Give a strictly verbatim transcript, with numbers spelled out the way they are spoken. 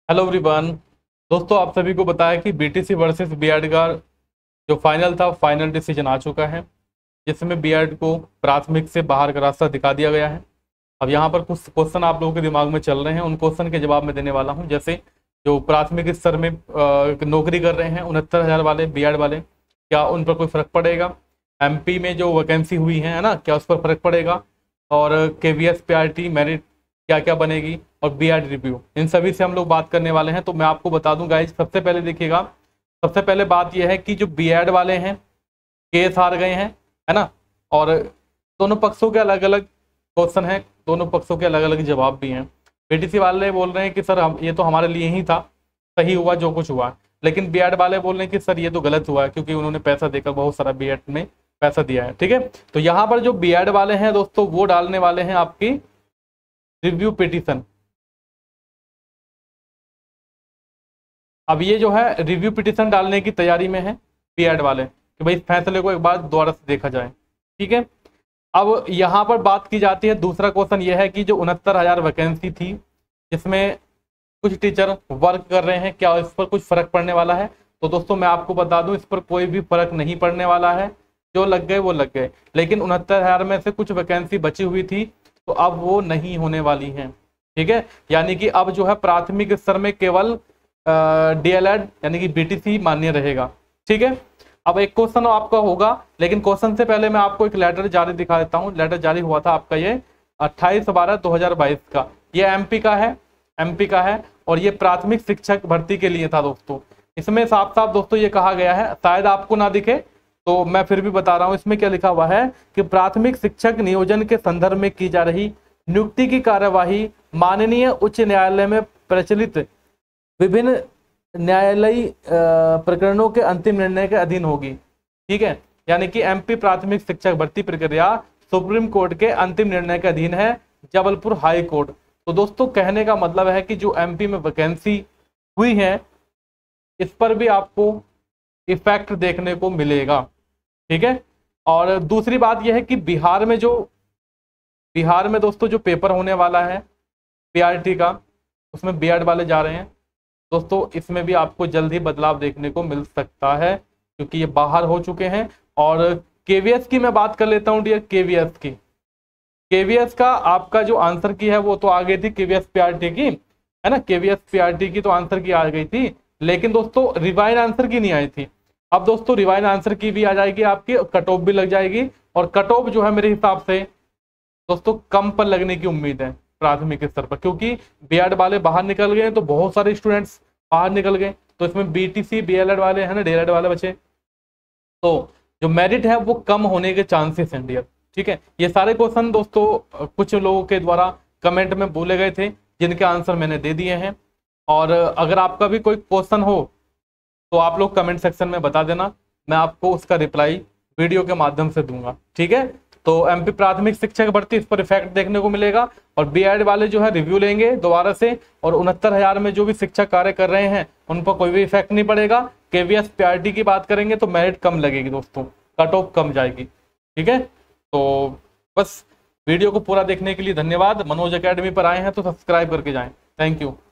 Hello everyone. दोस्तों, आप सभी को बताया कि बीटीसी वर्सेस बीएड का जो फाइनल था, फाइनल डिसीजन आ चुका है, जिसमें बीएड को प्राथमिक से बाहर का रास्ता दिखा दिया गया है। अब यहाँ पर कुछ क्वेश्चन आप लोगों के दिमाग में चल रहे हैं, उन क्वेश्चन के जवाब मैं देने वाला हूँ। जैसे जो प्राथमिक स्तर में अ, नौकरी कर रहे हैं उनहत्तर हज़ार वाले बीएड वाले, क्या उन पर कोई फर्क पड़ेगा? एमपी में जो वैकेंसी हुई है है ना, क्या उस पर फर्क पड़ेगा? और केवीएस पीआरटी मेरिट क्या क्या बनेगी, और बीएड रिव्यू, इन सभी से हम लोग बात करने वाले हैं। तो मैं आपको बता दूं गाइज, सबसे पहले देखिएगा, सबसे पहले बात यह है कि जो बीएड वाले हैं केस हार गए हैं, है ना। और दोनों पक्षों के अलग अलग क्वेश्चन हैं, दोनों पक्षों के अलग अलग जवाब भी हैं। बीटीसी वाले बोल रहे हैं कि सर हम ये तो हमारे लिए ही था, सही हुआ जो कुछ हुआ। लेकिन बीएड वाले बोल रहे हैं कि सर ये तो गलत हुआ है, क्योंकि उन्होंने पैसा देकर बहुत सारा बीएड में पैसा दिया है। ठीक है, तो यहाँ पर जो बीएड वाले हैं दोस्तों, वो डालने वाले हैं आपकी रिव्यू पिटीशन। अब ये जो है रिव्यू पिटीशन डालने की तैयारी में है बीएड वाले, कि भाई इस फैसले को एक बार दोबारा से देखा जाए। ठीक है, अब यहाँ पर बात की जाती है, दूसरा क्वेश्चन ये है कि जो उनहत्तर हजार वैकेंसी थी, जिसमें कुछ टीचर वर्क कर रहे हैं, क्या इस पर कुछ फर्क पड़ने वाला है? तो दोस्तों मैं आपको बता दूं, इस पर कोई भी फर्क नहीं पड़ने वाला है। जो लग गए वो लग गए, लेकिन उनहत्तर हजार में से कुछ वैकेंसी बची हुई थी, तो अब वो नहीं होने वाली हैं। ठीक है, यानी कि अब जो है प्राथमिक स्तर में केवल डीएलएड यानी कि बीटीसी मान्य रहेगा। ठीक है, अब एक क्वेश्चन आपका होगा, लेकिन क्वेश्चन से पहले मैं आपको एक लेटर जारी दिखा देता हूँ। लेटर जारी हुआ था आपका ये अट्ठाईस बारह दो हजार बाईस का, ये एमपी का है, एमपी का है, और ये प्राथमिक शिक्षक भर्ती के लिए था दोस्तों। इसमें साफ साफ दोस्तों ये कहा गया है, शायद आपको ना दिखे तो मैं फिर भी बता रहा हूँ, इसमें क्या लिखा हुआ है कि प्राथमिक शिक्षक नियोजन के संदर्भ में की जा रही नियुक्ति की कार्यवाही माननीय उच्च न्यायालय में प्रचलित विभिन्न न्यायालयी प्रकरणों के अंतिम निर्णय के अधीन होगी। ठीक है, यानी कि एमपी प्राथमिक शिक्षक भर्ती प्रक्रिया सुप्रीम कोर्ट के अंतिम निर्णय के अधीन है, जबलपुर हाई कोर्ट। तो दोस्तों कहने का मतलब है कि जो एमपी में वैकेंसी हुई है, इस पर भी आपको इफेक्ट देखने को मिलेगा। ठीक है, और दूसरी बात यह है कि बिहार में जो बिहार में दोस्तों जो पेपर होने वाला है पीआरटी का, उसमें बीएड वाले जा रहे हैं दोस्तों। इसमें भी आपको जल्द ही बदलाव देखने को मिल सकता है, क्योंकि ये बाहर हो चुके हैं। और केवीएस की मैं बात कर लेता हूं डियर, केवीएस की केवीएस का आपका जो आंसर की है वो तो आ गई थी, केवीएस पीआरटी की, है ना। केवीएस पीआरटी की तो आंसर की आ गई थी, लेकिन दोस्तों रिवाइन आंसर की नहीं आई थी। अब दोस्तों रिवाइन आंसर की भी आ जाएगी आपकी, कट ऑफ भी लग जाएगी। और कट ऑफ जो है मेरे हिसाब से दोस्तों कम पर लगने की उम्मीद है प्राथमिक स्तर पर, क्योंकि बीएड वाले बाहर निकल गए तो बहुत सारे स्टूडेंट्स बाहर निकल गए, तो इसमें बीटीसी बीएलएड वाले है ना, डीएलएड वाले बचे, तो जो मेरिट है वो कम होने के चांसेस हैं डियर। ठीक है, ये सारे क्वेश्चन दोस्तों कुछ लोगों के द्वारा कमेंट में बोले गए थे, जिनके आंसर मैंने दे दिए हैं। और अगर आपका भी कोई क्वेश्चन हो तो आप लोग कमेंट सेक्शन में बता देना, मैं आपको उसका रिप्लाई वीडियो के माध्यम से दूंगा। ठीक है, तो एमपी प्राथमिक शिक्षक भर्ती, इस पर इफेक्ट देखने को मिलेगा। और बीएड वाले जो है रिव्यू लेंगे दोबारा से, और उनहत्तर हजार में जो भी शिक्षक कार्य कर रहे हैं उन पर कोई भी इफेक्ट नहीं पड़ेगा। केवीएस पीआरटी की बात करेंगे तो मेरिट कम लगेगी दोस्तों, कट ऑफ कम जाएगी। ठीक है, तो बस वीडियो को पूरा देखने के लिए धन्यवाद। मनोज एकेडमी पर आए हैं तो सब्सक्राइब करके जाएं। Thank you.